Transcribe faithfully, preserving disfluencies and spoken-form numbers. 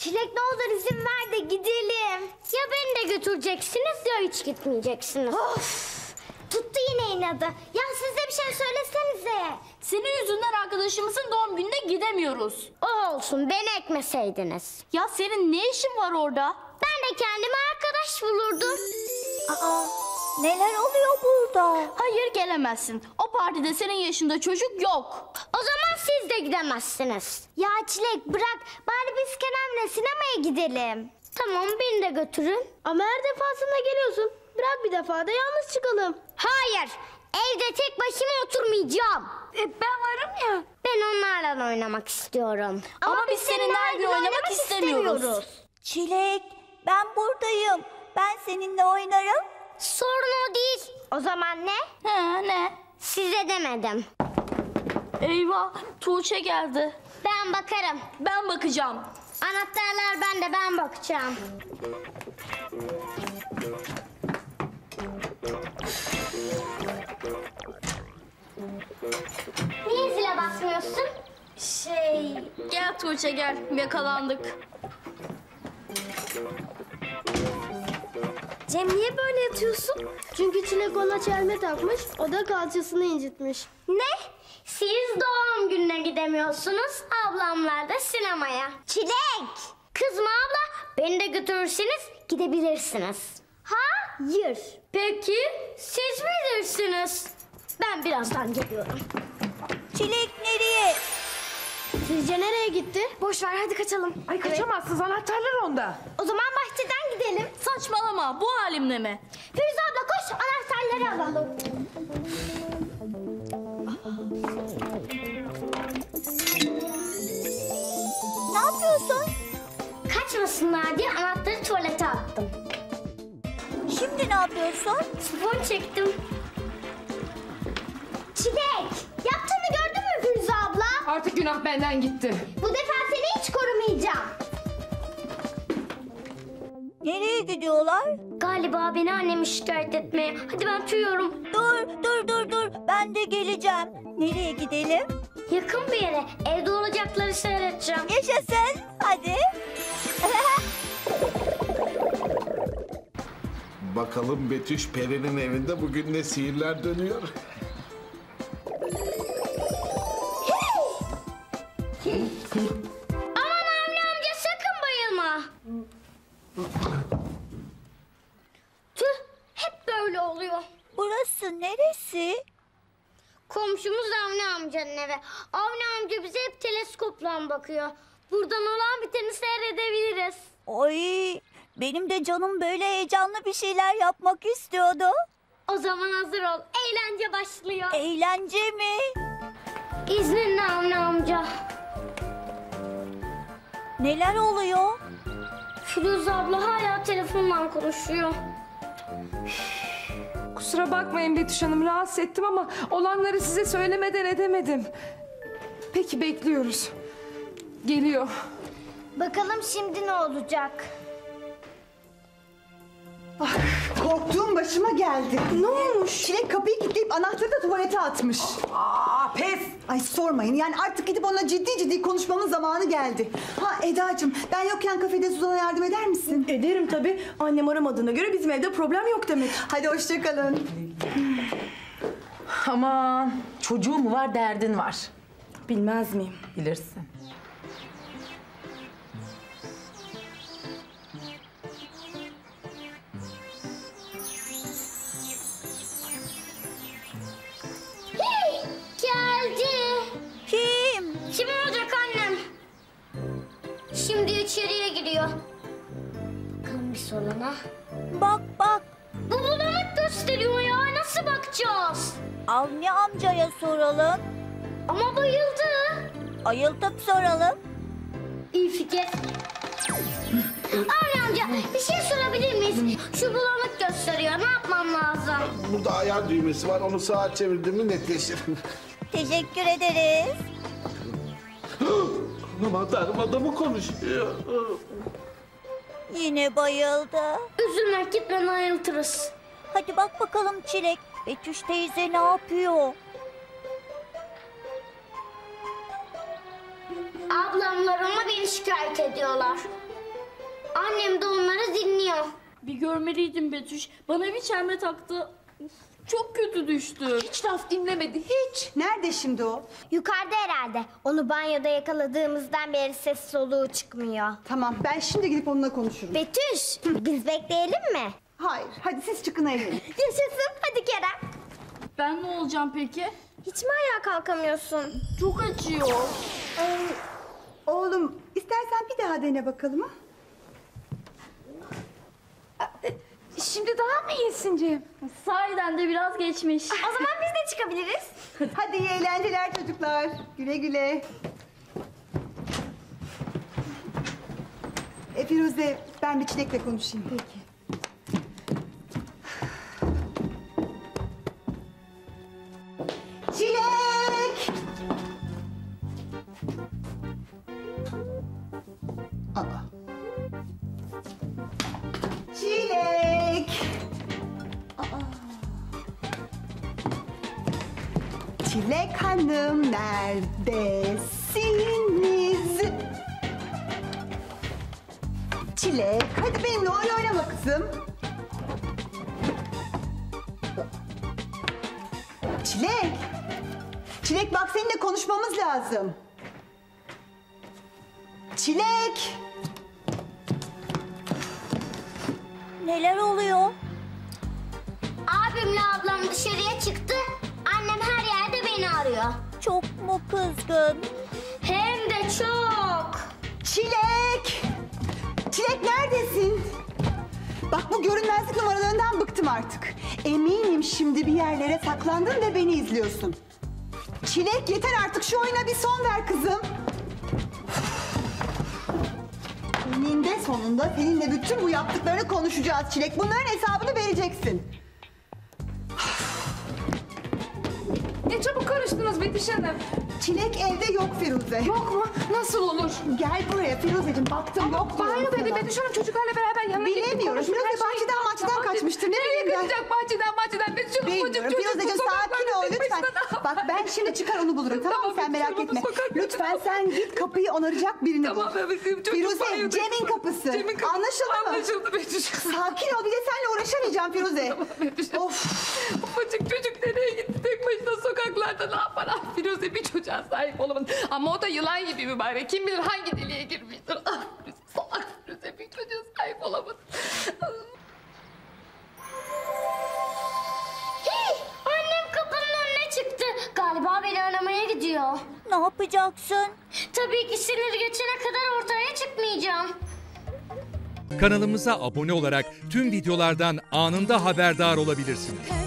Çilek ne olur izin ver de gidelim. Ya beni de götüreceksiniz ya hiç gitmeyeceksiniz. Of! Tuttu yine inadı. Ya siz de bir şey söylesenize. Senin yüzünden arkadaşımızın doğum gününe gidemiyoruz. O olsun, beni ekmeseydiniz. Ya senin ne işin var orada? Ben de kendime arkadaş bulurdum. Aa, neler oluyor burada? Hayır, gelemezsin. O partide senin yaşında çocuk yok. O zaman siz de gidemezsiniz. Ya Çilek bırak, bari biz Kerem'le sinemaya gidelim. Tamam, beni de götürün. Ama her defasında geliyorsun. Bırak bir defa da yalnız çıkalım. Hayır, evde tek başıma oturmayacağım. E, ben varım ya. Ben onlarla oynamak istiyorum. Ama, Ama biz seninle her gün oynamak istemiyoruz. istemiyoruz. Çilek, ben buradayım. Ben seninle oynarım. Sorun o değil. O zaman ne? He, ne? Size demedim. Eyvah, Tuğçe geldi. Ben bakarım. Ben bakacağım. Anahtarlar bende, ben bakacağım. Niye zile basmıyorsun? Şey, gel Tuğçe gel, yakalandık. Cem niye böyle yatıyorsun? Çünkü Çilek ona çelme takmış, o da kalçasını incitmiş. Ne? Siz doğum gününe gidemiyorsunuz, ablamlar da sinemaya. Çilek! Kızma abla, beni de götürürseniz gidebilirsiniz. Hayır. Peki, siz bilirsiniz. Ben birazdan geliyorum. Çilek nereye? Sizce nereye gitti? Boş ver, hadi kaçalım. Ay kaçamazsınız, anahtarlar onda. O zaman bahçeden gidelim. Saçmalama, bu halimle mi? Firuze abla koş, anahtarları alalım. Ne yapıyorsun? Kaçmasınlar diye anahtarı tuvalete attım. Şimdi ne yapıyorsun? Sifon çektim. Çilek, yaptığını gördün mü Firuze abla? Artık günah benden gitti. Bu defa seni hiç korumayacağım. Nereye gidiyorlar? Galiba beni annemi şikayet etmeye. Hadi ben tüyüyorum. Dur, dur, dur, dur. Ben de geleceğim. Nereye gidelim? Yakın bir yere. Evde olacakları seyredeceğim. Yaşasın. Hadi. Bakalım Betüş Peri'nin evinde bugün ne sihirler dönüyor. Aman Avni amca sakın bayılma. Tüh, hep böyle oluyor. Burası neresi? Komşumuz Avni amcanın evi. Avni amca bize hep teleskopla bakıyor. Buradan olan biteni seyredebiliriz. Oy, benim de canım böyle heyecanlı bir şeyler yapmak istiyordu. O zaman hazır ol. Eğlence başlıyor. Eğlence mi? İzninle Avni amca. Neler oluyor? Firuze abla hala telefonla konuşuyor. Kusura bakmayın Betüş Hanım, rahatsız ettim ama olanları size söylemeden edemedim. Peki, bekliyoruz. Geliyor. Bakalım şimdi ne olacak? Korktuğum başıma geldi. Ne olmuş? Çilek kapıyı kilitleyip anahtarı da tuvalete atmış. Aa, pes! Ay sormayın, yani artık gidip onunla ciddi ciddi konuşmamın zamanı geldi. Ha Eda'cığım, ben yokken kafede Suzan'a yardım eder misin? Ederim tabii. Annem aramadığına göre bizim evde problem yok demek. Hadi hoşça kalın. Aman, çocuğu mu var, derdin var. Bilmez miyim? Bilirsin. Hey, geldi. Kim? Kim olacak annem? Şimdi içeriye giriyor. Bakalım bir soruna. Bak bak. Bu bulanık gösteriyor ya. Nasıl bakacağız? Avni amcaya soralım. Ama bayıldı. Ayıltıp soralım. İyi fikir. Avni amca bir şey sorabilir miyiz? Şu bulanık gösteriyor. Ne yapmam lazım? Burada ayar düğmesi var, onu sağa çevirdiğimi netleşir. Teşekkür ederiz. Aman tanrım, adamı konuşuyor. Yine bayıldı. Üzülme, gitmeden ayıltırız. Hadi bak bakalım Çilek. Betüş teyze ne yapıyor? Ablamlar ama beni şikayet ediyorlar. Annem de onları dinliyor. Bir görmeliydin Betüş. Bana bir çelme taktı. Uf, çok kötü düştü. Hiç laf dinlemedi hiç. Nerede şimdi o? Yukarıda herhalde. Onu banyoda yakaladığımızdan beri ses soluğu çıkmıyor. Tamam, ben şimdi gidip onunla konuşurum. Betüş, biz bekleyelim mi? Hayır, hadi siz çıkın eğlenin. Yaşasın, hadi Kerem. Ben ne olacağım peki? Hiç mi ayağa kalkamıyorsun? Çok acıyor. Ee, oğlum, istersen bir daha dene bakalım ha? Şimdi daha mı iyisin Cem? Sahiden de biraz geçmiş. O zaman biz de çıkabiliriz. Hadi iyi eğlenceler çocuklar. Güle güle. E Firuze, ben bir Çilek'le konuşayım. Peki. Çilek! Aa. Çilek! Aa. Çilek Hanım neredesiniz? Çilek, hadi benimle oyun oynama kızım. Çilek! Çilek bak seninle konuşmamız lazım. Çilek! Neler oluyor? Abimle ablam dışarıya çıktı. Annem her yerde beni arıyor. Çok mu kızgın? Hem de çok. Çilek! Çilek neredesin? Bak bu görünmezlik numaralarından bıktım artık. Eminim şimdi bir yerlere saklandın ve beni izliyorsun. Çilek yeter artık, şu oyuna bir son ver kızım. Eninde sonunda seninle bütün bu yaptıklarını konuşacağız Çilek. Bunların hesabını vereceksin. Ne çabuk karıştınız Betüş Hanım. Çilek evde yok Firuze. Yok mu? Nasıl olur? Gel buraya Firuzeciğim, baktım yok diyorum Banyo dedi sana. Betüş Hanım çocuklarla beraber yanına gitti. Bilemiyorum. konuştuk, Firuze her şeyi- bahçeden bahçeden Tamam, kaçmıştır. Ne Nereye bileyim ben? kaçacak bahçeden bahçeden Betüş Hanım? Çocuk Bilmiyorum. çocuk. Firuzeciğim bu sakin sokaklarda ol tek lütfen. başına ne yapar? Bak ben şimdi çıkar onu bulurum, tamam mı? Tamam, Sen merak Betüş Hanım, etme. bu sokaklarda- Lütfen sen git kapıyı onaracak birini Tamam bul. evet. Çocuk Firuze, banyoda- Cem'in kapısı. Cem'in kapısı. Anlaşıldı mı? Anlaşıldı Betüş Hanım. Sakin ol, bir de seninle uğraşamayacağım Firuze. Betüş Hanım. Of. Ufacık çocuk nereye gitti tek başına sokaklarda ne yapar? Ah Firuze bir çocuğa sahip olamadı. Ama o da yılan gibi mübarek. Kim bilir hangi deliğe girmiştir. Ah Firuze salak Firuze bir çocuğa sahip olamadı. Hey, annem kapının önüne çıktı. Galiba beni aramaya gidiyor. Ne yapacaksın? Tabii ki sinir geçene kadar ortaya çıkmayacağım. Kanalımıza abone olarak tüm videolardan anında haberdar olabilirsiniz.